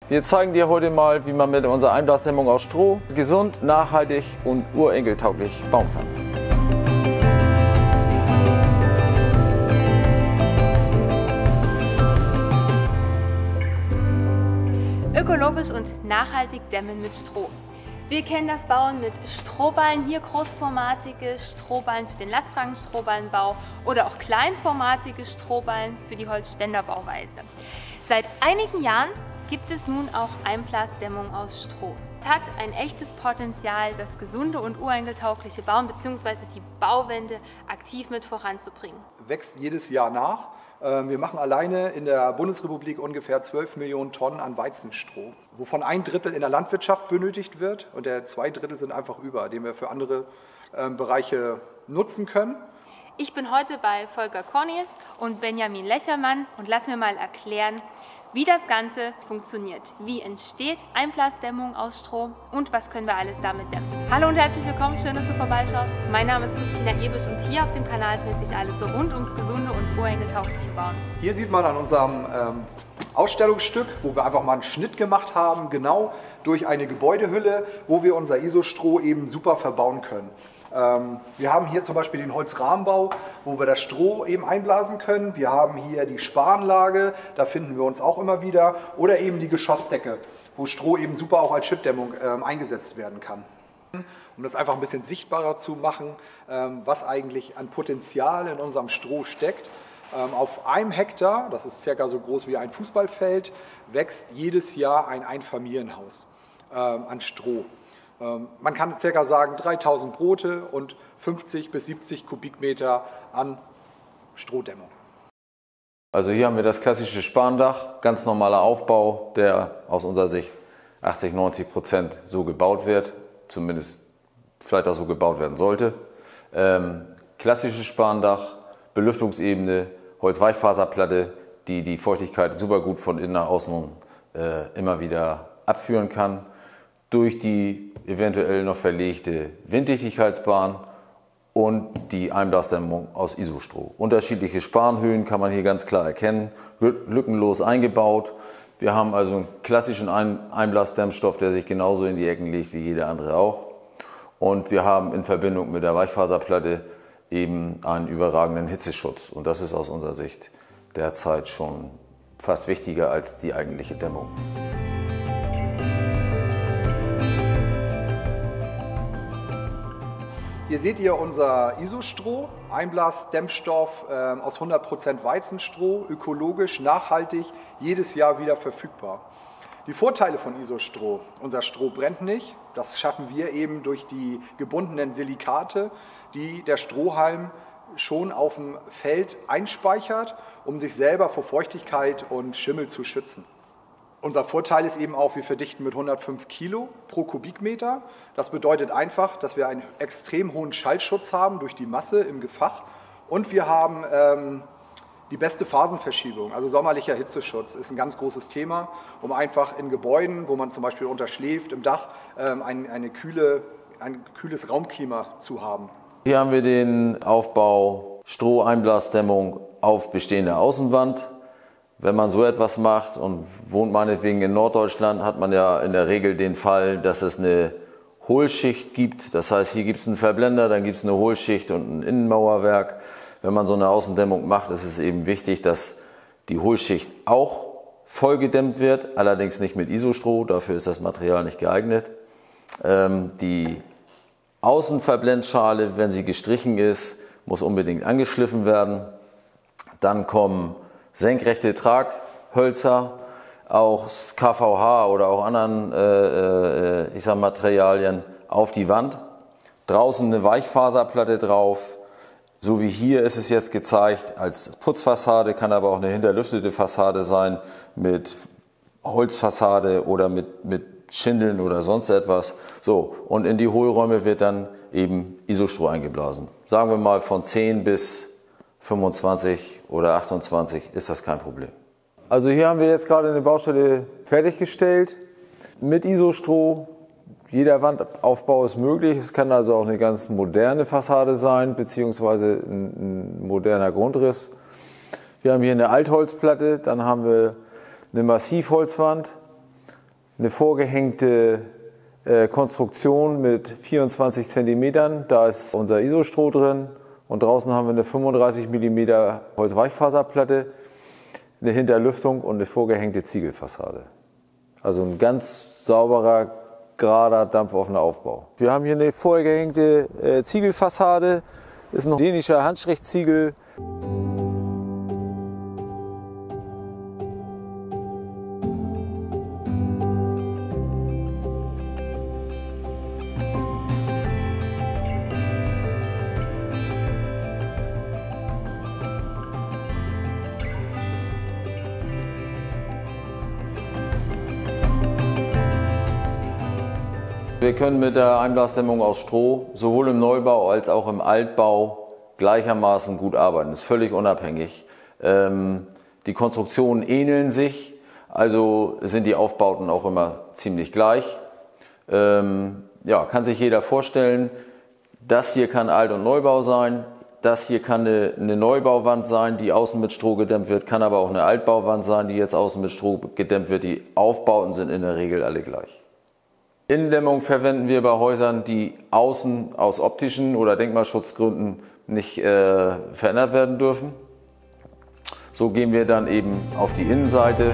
Wir zeigen dir heute mal, wie man mit unserer Einblasdämmung aus Stroh gesund, nachhaltig und urenkeltauglich bauen kann. Ökologisch und nachhaltig dämmen mit Stroh. Wir kennen das Bauen mit Strohballen, hier großformatige Strohballen für den Lastwagenstrohballenbau oder auch kleinformatige Strohballen für die Holzständerbauweise. Seit einigen Jahren gibt es nun auch Einblasdämmung aus Stroh. Es hat ein echtes Potenzial, das gesunde und urenkeltaugliche Bauen bzw. die Bauwende aktiv mit voranzubringen. Wächst jedes Jahr nach. Wir machen alleine in der Bundesrepublik ungefähr 12 Millionen Tonnen an Weizenstroh, wovon 1/3 in der Landwirtschaft benötigt wird und der 2/3 sind einfach über, den wir für andere Bereiche nutzen können. Ich bin heute bei Volker Cornies und Benjamin Lechermann und lass mir mal erklären, wie das Ganze funktioniert. Wie entsteht Einblasdämmung aus Stroh und was können wir alles damit dämmen? Hallo und herzlich willkommen, schön, dass du vorbeischaust. Mein Name ist Christina Ebisch und hier auf dem Kanal dreht sich alles so rund ums gesunde und urenkeltaugliche Bauen. Hier sieht man an unserem Ausstellungsstück, wo wir einfach mal einen Schnitt gemacht haben, genau durch eine Gebäudehülle, wo wir unser Isostroh eben super verbauen können. Wir haben hier zum Beispiel den Holzrahmenbau, wo wir das Stroh eben einblasen können. Wir haben hier die Sparanlage, da finden wir uns auch immer wieder. Oder eben die Geschossdecke, wo Stroh eben super auch als Schüttdämmung eingesetzt werden kann. Um das einfach ein bisschen sichtbarer zu machen, was eigentlich an Potenzial in unserem Stroh steckt. Auf einem Hektar, das ist circa so groß wie ein Fußballfeld, wächst jedes Jahr ein Einfamilienhaus an Stroh. Man kann circa sagen 3000 Brote und 50 bis 70 Kubikmeter an Strohdämmung. Also hier haben wir das klassische Sparendach, ganz normaler Aufbau, der aus unserer Sicht 80–90% so gebaut wird, zumindest vielleicht auch so gebaut werden sollte. Klassisches Sparendach, Belüftungsebene, Holzweichfaserplatte, die die Feuchtigkeit super gut von innen nach außen immer wieder abführen kann. Durch die eventuell noch verlegte Winddichtigkeitsbahn und die Einblasdämmung aus Isostroh. Unterschiedliche Spanhöhen kann man hier ganz klar erkennen, lückenlos eingebaut. Wir haben also einen klassischen Einblasdämmstoff, der sich genauso in die Ecken legt wie jeder andere auch. Und wir haben in Verbindung mit der Weichfaserplatte eben einen überragenden Hitzeschutz. Und das ist aus unserer Sicht derzeit schon fast wichtiger als die eigentliche Dämmung. Hier seht ihr unser Isostroh, Einblasdämmstoff aus 100% Weizenstroh, ökologisch, nachhaltig, jedes Jahr wieder verfügbar. Die Vorteile von Isostroh: unser Stroh brennt nicht, das schaffen wir eben durch die gebundenen Silikate, die der Strohhalm schon auf dem Feld einspeichert, um sich selber vor Feuchtigkeit und Schimmel zu schützen. Unser Vorteil ist eben auch, wir verdichten mit 105 Kilo pro Kubikmeter. Das bedeutet einfach, dass wir einen extrem hohen Schallschutz haben durch die Masse im Gefach und wir haben die beste Phasenverschiebung, also sommerlicher Hitzeschutz ist ein ganz großes Thema, um einfach in Gebäuden, wo man zum Beispiel unterschläft, im Dach ein kühles Raumklima zu haben. Hier haben wir den Aufbau Stroheinblasdämmung auf bestehender Außenwand. Wenn man so etwas macht und wohnt meinetwegen in Norddeutschland, hat man ja in der Regel den Fall, dass es eine Hohlschicht gibt. Das heißt, hier gibt es einen Verblender, dann gibt es eine Hohlschicht und ein Innenmauerwerk. Wenn man so eine Außendämmung macht, ist es eben wichtig, dass die Hohlschicht auch voll gedämmt wird, allerdings nicht mit Isostroh, dafür ist das Material nicht geeignet. Die Außenverblendschale, wenn sie gestrichen ist, muss unbedingt angeschliffen werden. Dann kommen senkrechte Traghölzer, auch KVH oder auch anderen Materialien auf die Wand. Draußen eine Weichfaserplatte drauf. So wie hier ist es jetzt gezeigt als Putzfassade, kann aber auch eine hinterlüftete Fassade sein mit Holzfassade oder mit Schindeln oder sonst etwas. So, und in die Hohlräume wird dann eben Isostroh eingeblasen. Sagen wir mal von 10 bis 25 oder 28 ist das kein Problem. Also hier haben wir jetzt gerade eine Baustelle fertiggestellt mit Isostroh. Jeder Wandaufbau ist möglich. Es kann also auch eine ganz moderne Fassade sein, beziehungsweise ein moderner Grundriss. Wir haben hier eine Altholzplatte, dann haben wir eine Massivholzwand, eine vorgehängte Konstruktion mit 24 cm. Da ist unser Isostroh drin und draußen haben wir eine 35 mm Holzweichfaserplatte, eine Hinterlüftung und eine vorgehängte Ziegelfassade. Also ein ganz sauberer, gerader, dampfoffener Aufbau. Wir haben hier eine vorgehängte Ziegelfassade, ist ein dänischer Handstrichziegel. Wir können mit der Einblasdämmung aus Stroh sowohl im Neubau als auch im Altbau gleichermaßen gut arbeiten. Das ist völlig unabhängig. Die Konstruktionen ähneln sich, also sind die Aufbauten auch immer ziemlich gleich. Ja, kann sich jeder vorstellen, das hier kann Alt- und Neubau sein, das hier kann eine Neubauwand sein, die außen mit Stroh gedämmt wird, kann aber auch eine Altbauwand sein, die jetzt außen mit Stroh gedämmt wird. Die Aufbauten sind in der Regel alle gleich. Innendämmung verwenden wir bei Häusern, die außen aus optischen oder Denkmalschutzgründen nicht verändert werden dürfen. So gehen wir dann eben auf die Innenseite.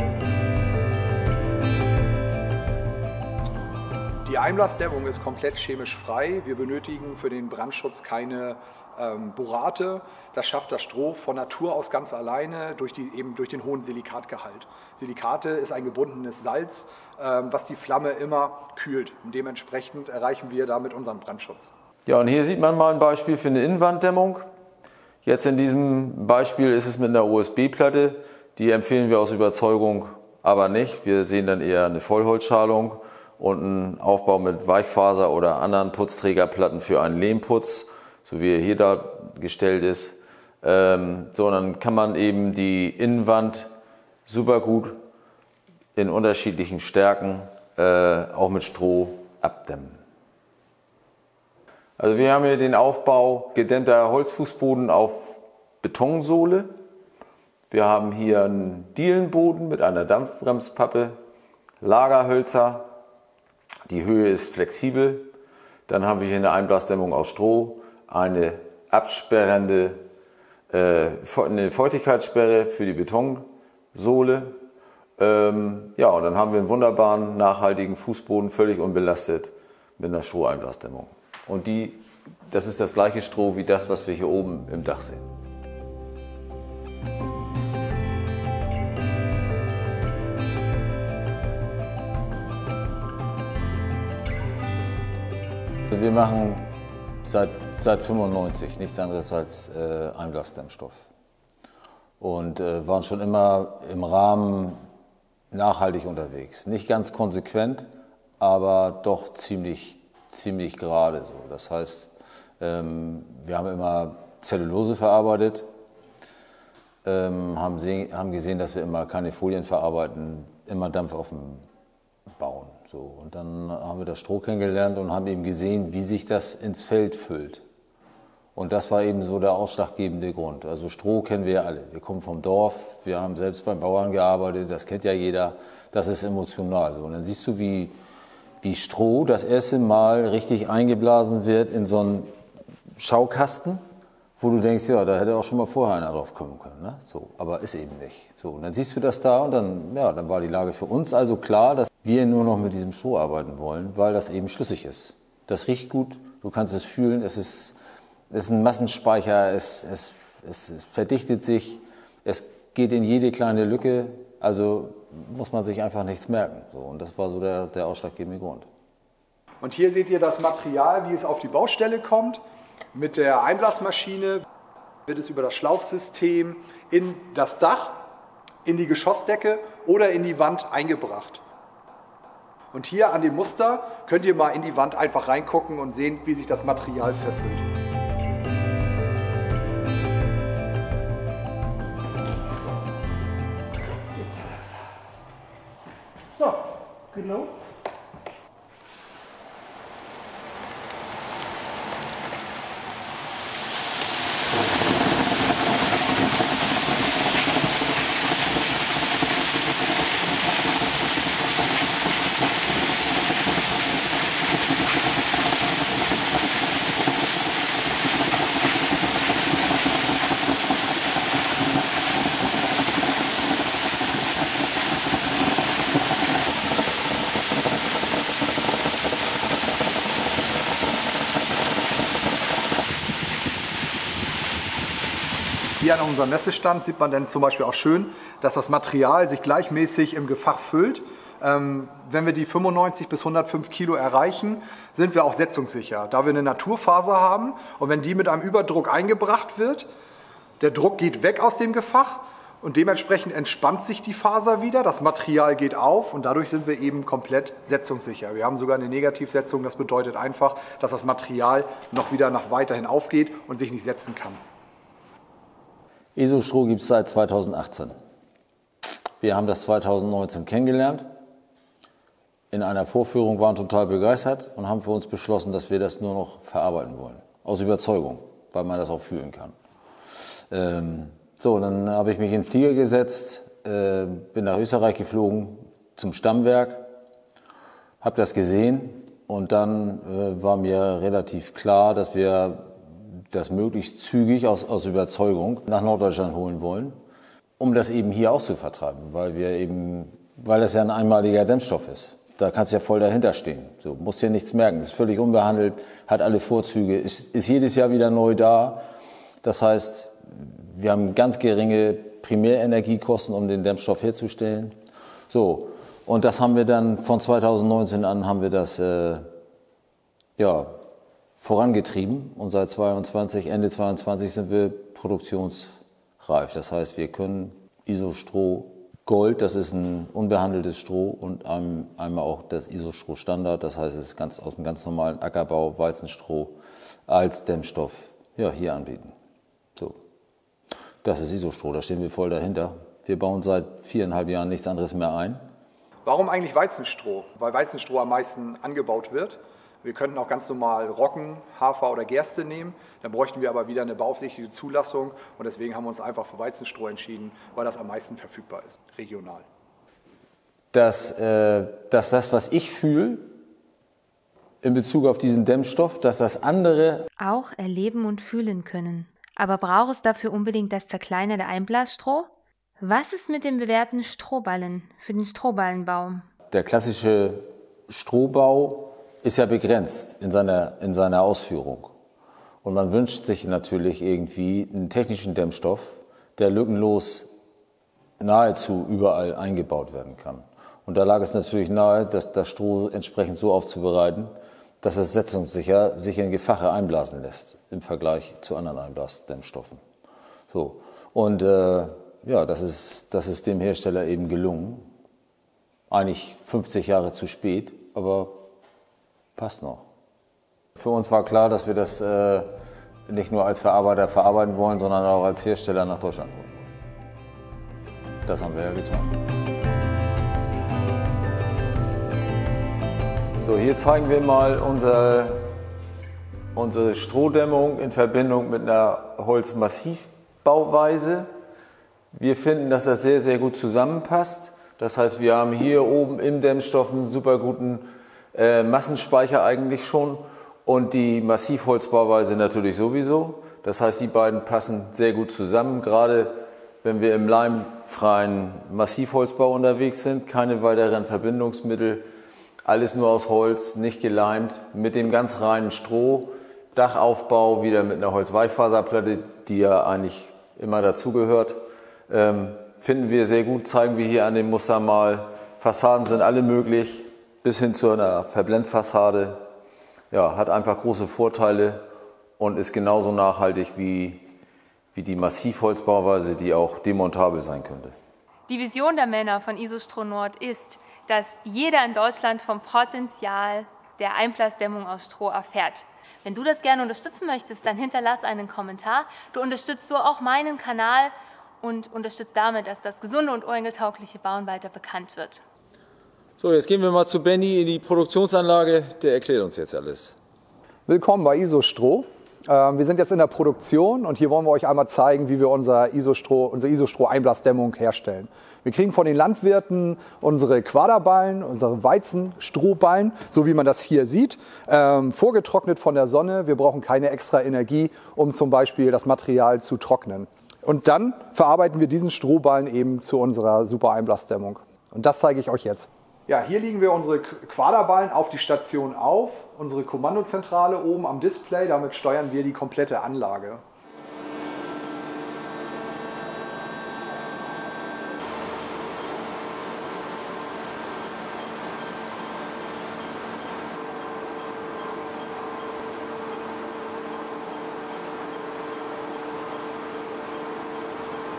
Die Einblasdämmung ist komplett chemisch frei. Wir benötigen für den Brandschutz keine Borate. Das schafft das Stroh von Natur aus ganz alleine durch den hohen Silikatgehalt. Silikate ist ein gebundenes Salz, was die Flamme immer kühlt. Und dementsprechend erreichen wir damit unseren Brandschutz. Ja, und hier sieht man mal ein Beispiel für eine Innenwanddämmung. Jetzt in diesem Beispiel ist es mit einer OSB-Platte. Die empfehlen wir aus Überzeugung aber nicht. Wir sehen dann eher eine Vollholzschalung und einen Aufbau mit Weichfaser oder anderen Putzträgerplatten für einen Lehmputz, so wie er hier dargestellt ist. Sondern kann man eben die Innenwand super gut in unterschiedlichen Stärken auch mit Stroh abdämmen. Also wir haben hier den Aufbau gedämmter Holzfußboden auf Betonsohle. Wir haben hier einen Dielenboden mit einer Dampfbremspappe, Lagerhölzer, die Höhe ist flexibel. Dann haben wir hier eine Einblasdämmung aus Stroh, eine absperrende eine Feuchtigkeitssperre für die Betonsohle. Ja, und dann haben wir einen wunderbaren, nachhaltigen Fußboden, völlig unbelastet mit einer Stroheinblasdämmung. Und das ist das gleiche Stroh wie das, was wir hier oben im Dach sehen. Wir machen seit 1995 nichts anderes als Einblasdämmstoff und waren schon immer im Rahmen nachhaltig unterwegs. Nicht ganz konsequent, aber doch ziemlich gerade so. Das heißt, wir haben immer Zellulose verarbeitet, haben gesehen, dass wir immer keine Folien verarbeiten, immer Dampfoffen bauen. So. Und dann haben wir das Stroh kennengelernt und haben eben gesehen, wie sich das ins Feld füllt. Und das war eben so der ausschlaggebende Grund. Also Stroh kennen wir ja alle. Wir kommen vom Dorf, wir haben selbst beim Bauern gearbeitet, das kennt ja jeder. Das ist emotional. So. Und dann siehst du, wie Stroh das erste Mal richtig eingeblasen wird in so einen Schaukasten, wo du denkst, ja, da hätte auch schon mal vorher einer drauf kommen können. Ne? So, aber ist eben nicht. So, und dann siehst du das da und dann war die Lage für uns also klar, dass wir nur noch mit diesem Stroh arbeiten wollen, weil das eben schlüssig ist. Das riecht gut, du kannst es fühlen, es ist ein Massenspeicher, es verdichtet sich, es geht in jede kleine Lücke, also muss man sich einfach nichts merken. So, und das war so der ausschlaggebende Grund. Und hier seht ihr das Material, wie es auf die Baustelle kommt. Mit der Einblasmaschine wird es über das Schlauchsystem in das Dach, in die Geschossdecke oder in die Wand eingebracht. Und hier an dem Muster könnt ihr mal in die Wand einfach reingucken und sehen, wie sich das Material verfüllt. So, genau. Hier an unserem Messestand sieht man dann zum Beispiel auch schön, dass das Material sich gleichmäßig im Gefach füllt. Wenn wir die 95 bis 105 Kilo erreichen, sind wir auch setzungssicher, da wir eine Naturfaser haben. Und wenn die mit einem Überdruck eingebracht wird, der Druck geht weg aus dem Gefach und dementsprechend entspannt sich die Faser wieder, das Material geht auf und dadurch sind wir eben komplett setzungssicher. Wir haben sogar eine Negativsetzung, das bedeutet einfach, dass das Material noch wieder nach weiterhin aufgeht und sich nicht setzen kann. ISO-Stroh gibt es seit 2018. Wir haben das 2019 kennengelernt. In einer Vorführung waren total begeistert und haben für uns beschlossen, dass wir das nur noch verarbeiten wollen. Aus Überzeugung, weil man das auch fühlen kann. Dann habe ich mich in den Flieger gesetzt, bin nach Österreich geflogen zum Stammwerk, habe das gesehen und dann war mir relativ klar, dass wir das möglichst zügig aus Überzeugung nach Norddeutschland holen wollen, um das eben hier auch zu vertreiben, weil das ja ein einmaliger Dämmstoff ist. Da kannst du ja voll dahinter stehen. So, musst dir nichts merken. Ist völlig unbehandelt, hat alle Vorzüge, ist jedes Jahr wieder neu da. Das heißt, wir haben ganz geringe Primärenergiekosten, um den Dämmstoff herzustellen. So, und das haben wir dann von 2019 an haben wir das vorangetrieben. Und seit Ende 22 sind wir produktionsreif. Das heißt, wir können ISO-Stroh Gold, das ist ein unbehandeltes Stroh und einmal auch das ISO-Stroh Standard, das heißt, es ist aus dem ganz normalen Ackerbau Weizenstroh als Dämmstoff hier anbieten. So, das ist ISO-Stroh, da stehen wir voll dahinter. Wir bauen seit 4,5 Jahren nichts anderes mehr ein. Warum eigentlich Weizenstroh? Weil Weizenstroh am meisten angebaut wird. Wir könnten auch ganz normal Roggen, Hafer oder Gerste nehmen, dann bräuchten wir aber wieder eine beaufsichtigte Zulassung und deswegen haben wir uns einfach für Weizenstroh entschieden, weil das am meisten verfügbar ist, regional. Dass das, was ich fühle in Bezug auf diesen Dämmstoff, dass das andere auch erleben und fühlen können. Aber braucht es dafür unbedingt das zerkleinerte Einblasstroh? Was ist mit dem bewährten Strohballen für den Strohballenbau? Der klassische Strohbau ist ja begrenzt in seiner Ausführung. Und man wünscht sich natürlich irgendwie einen technischen Dämmstoff, der lückenlos nahezu überall eingebaut werden kann. Und da lag es natürlich nahe, das Stroh entsprechend so aufzubereiten, dass es setzungssicher sich in Gefache einblasen lässt im Vergleich zu anderen Einblasdämmstoffen. So. Und das ist dem Hersteller eben gelungen. Eigentlich 50 Jahre zu spät, aber passt noch. Für uns war klar, dass wir das nicht nur als Verarbeiter verarbeiten wollen, sondern auch als Hersteller nach Deutschland holen wollen. Das haben wir ja getan. So, hier zeigen wir mal unsere Strohdämmung in Verbindung mit einer Holzmassivbauweise. Wir finden, dass das sehr, sehr gut zusammenpasst. Das heißt, wir haben hier oben im Dämmstoff einen super guten Massenspeicher eigentlich schon und die Massivholzbauweise natürlich sowieso. Das heißt, die beiden passen sehr gut zusammen, gerade wenn wir im leimfreien Massivholzbau unterwegs sind, keine weiteren Verbindungsmittel, alles nur aus Holz, nicht geleimt, mit dem ganz reinen Stroh, Dachaufbau wieder mit einer Holzweichfaserplatte, die ja eigentlich immer dazugehört. Finden wir sehr gut, zeigen wir hier an dem Muster mal. Fassaden sind alle möglich, bis hin zu einer Verblendfassade. Ja, hat einfach große Vorteile und ist genauso nachhaltig wie die Massivholzbauweise, die auch demontabel sein könnte. Die Vision der Männer von ISO-Stroh Nord ist, dass jeder in Deutschland vom Potenzial der Einblassdämmung aus Stroh erfährt. Wenn du das gerne unterstützen möchtest, dann hinterlass einen Kommentar. Du unterstützt so auch meinen Kanal und unterstützt damit, dass das gesunde und umwelttaugliche Bauen weiter bekannt wird. So, jetzt gehen wir mal zu Benny in die Produktionsanlage. Der erklärt uns jetzt alles. Willkommen bei ISO-Stroh. Wir sind jetzt in der Produktion und hier wollen wir euch einmal zeigen, wie wir unsere ISO-Stroh-Einblassdämmung herstellen. Wir kriegen von den Landwirten unsere Quaderballen, unsere Weizenstrohballen, so wie man das hier sieht, vorgetrocknet von der Sonne. Wir brauchen keine extra Energie, um zum Beispiel das Material zu trocknen. Und dann verarbeiten wir diesen Strohballen eben zu unserer super Einblassdämmung. Und das zeige ich euch jetzt. Ja, hier legen wir unsere Quaderballen auf die Station auf, unsere Kommandozentrale oben am Display, damit steuern wir die komplette Anlage.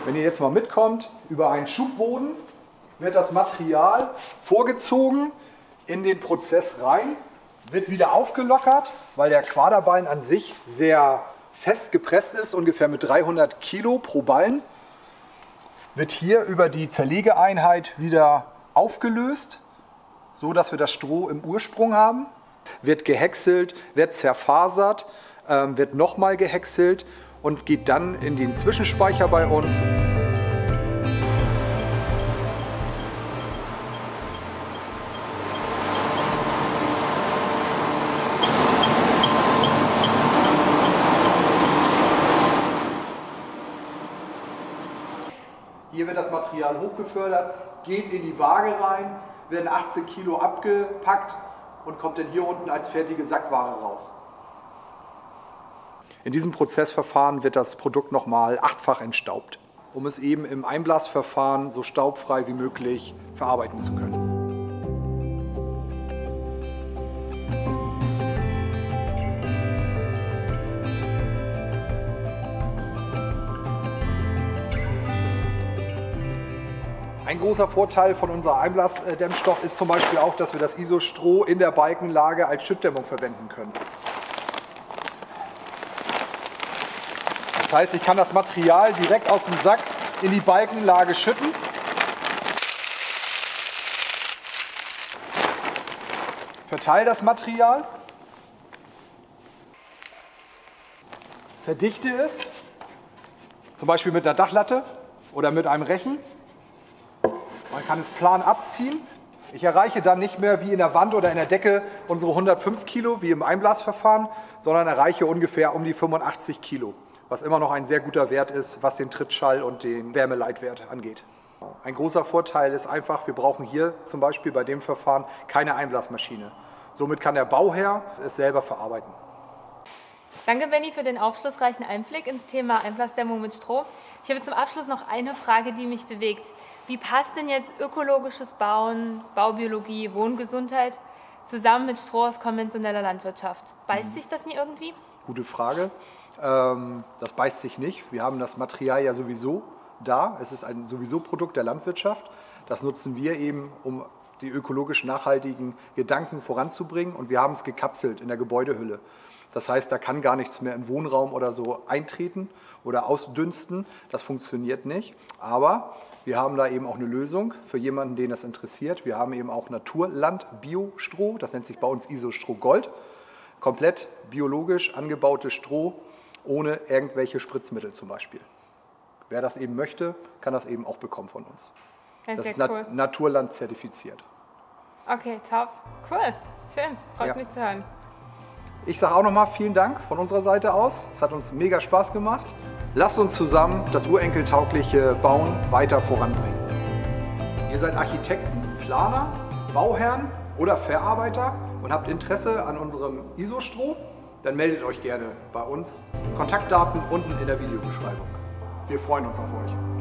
Wenn ihr jetzt mal mitkommt, über einen Schubboden wird das Material vorgezogen in den Prozess rein, wird wieder aufgelockert, weil der Quaderballen an sich sehr fest gepresst ist, ungefähr mit 300 Kilo pro Ballen. Wird hier über die Zerlegeeinheit wieder aufgelöst, so dass wir das Stroh im Ursprung haben. Wird gehäckselt, wird zerfasert, wird nochmal gehäckselt und geht dann in den Zwischenspeicher bei uns. Hier wird das Material hochbefördert, geht in die Waage rein, werden 18 Kilo abgepackt und kommt dann hier unten als fertige Sackware raus. In diesem Prozessverfahren wird das Produkt nochmal 8-fach entstaubt, um es eben im Einblasverfahren so staubfrei wie möglich verarbeiten zu können. Ein großer Vorteil von unserem Einblasdämmstoff ist zum Beispiel auch, dass wir das ISO-Stroh in der Balkenlage als Schüttdämmung verwenden können. Das heißt, ich kann das Material direkt aus dem Sack in die Balkenlage schütten. Verteile das Material. Verdichte es, zum Beispiel mit einer Dachlatte oder mit einem Rechen. Man kann es plan abziehen. Ich erreiche dann nicht mehr wie in der Wand oder in der Decke unsere 105 Kilo wie im Einblasverfahren, sondern erreiche ungefähr um die 85 Kilo, was immer noch ein sehr guter Wert ist, was den Trittschall und den Wärmeleitwert angeht. Ein großer Vorteil ist einfach, wir brauchen hier zum Beispiel bei dem Verfahren keine Einblasmaschine. Somit kann der Bauherr es selber verarbeiten. Danke, Benny, für den aufschlussreichen Einblick ins Thema Einblasdämmung mit Stroh. Ich habe zum Abschluss noch eine Frage, die mich bewegt. Wie passt denn jetzt ökologisches Bauen, Baubiologie, Wohngesundheit zusammen mit Stroh aus konventioneller Landwirtschaft? Beißt sich das nie irgendwie? Gute Frage. Das beißt sich nicht. Wir haben das Material ja sowieso da. Es ist ein sowieso Produkt der Landwirtschaft. Das nutzen wir eben, um die ökologisch nachhaltigen Gedanken voranzubringen. Und wir haben es gekapselt in der Gebäudehülle. Das heißt, da kann gar nichts mehr in Wohnraum oder so eintreten oder ausdünsten. Das funktioniert nicht. Aber wir haben da eben auch eine Lösung für jemanden, den das interessiert. Wir haben eben auch Naturland-Bio-Stroh. Das nennt sich bei uns ISO-Stroh Gold. Komplett biologisch angebautes Stroh ohne irgendwelche Spritzmittel zum Beispiel. Wer das eben möchte, kann das eben auch bekommen von uns. Das ist cool. Naturland zertifiziert. Okay, top. Cool. Schön. Freut mich zu hören. Ich sage auch nochmal vielen Dank von unserer Seite aus. Es hat uns mega Spaß gemacht. Lasst uns zusammen das urenkeltaugliche Bauen weiter voranbringen. Ihr seid Architekten, Planer, Bauherren oder Verarbeiter und habt Interesse an unserem ISO-Stroh, dann meldet euch gerne bei uns. Kontaktdaten unten in der Videobeschreibung. Wir freuen uns auf euch.